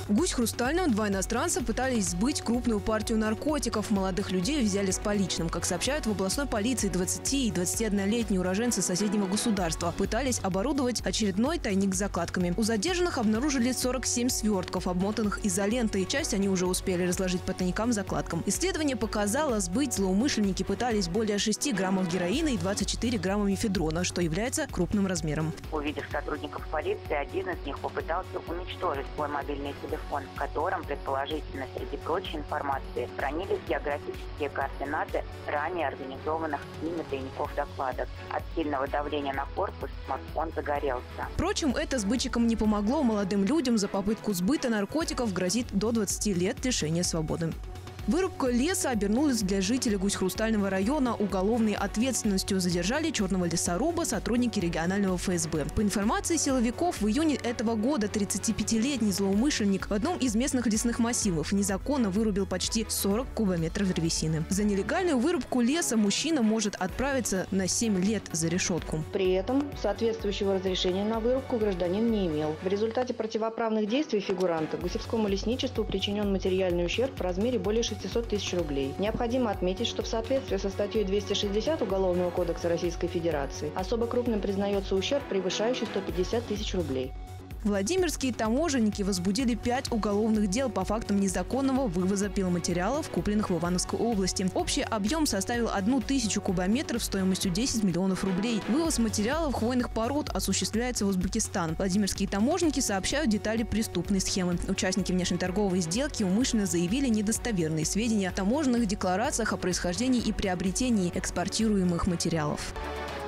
В Гусь Хрустальном два иностранца пытались сбыть крупную партию наркотиков. Молодых людей взяли с поличным. Как сообщают в областной полиции, 20 и 21-летние уроженцы соседнего государства пытались оборудовать очередной тайник с закладками. У задержанных обнаружили 47 свертков, обмотанных изолентой. Часть они уже успели разложить по тайникам-закладкам. Исследование показало, сбыть злоумышленники пытались более 6 граммов героина и 24 грамма мефедрона, что является крупным размером. Увидев сотрудников полиции, один из них попытался уничтожить свой мобильный телефон, в котором, предположительно, среди прочей информации, хранились географические координаты ранее организованных ими тайников докладов. От сильного давления на корпус смартфон загорелся. Впрочем, это сбытчикам не помогло. Молодым людям за попытку сбыта наркотиков грозит до 20 лет лишения свободы. Вырубка леса обернулась для жителей Гусь-Хрустального района уголовной ответственностью. Задержали черного лесоруба сотрудники регионального ФСБ. По информации силовиков, в июне этого года 35-летний злоумышленник в одном из местных лесных массивов незаконно вырубил почти 40 кубометров древесины. За нелегальную вырубку леса мужчина может отправиться на 7 лет за решетку. При этом соответствующего разрешения на вырубку гражданин не имел. В результате противоправных действий фигуранта Гусевскому лесничеству причинен материальный ущерб в размере более 600 тысяч рублей. Необходимо отметить, что в соответствии со статьей 260 Уголовного кодекса Российской Федерации особо крупным признается ущерб, превышающий 150 тысяч рублей. Владимирские таможенники возбудили 5 уголовных дел по фактам незаконного вывоза пиломатериалов, купленных в Ивановской области. Общий объем составил 1000 кубометров стоимостью 10 миллионов рублей. Вывоз материалов хвойных пород осуществляется в Узбекистан. Владимирские таможенники сообщают детали преступной схемы. Участники внешнеторговой сделки умышленно заявили недостоверные сведения о таможенных декларациях о происхождении и приобретении экспортируемых материалов.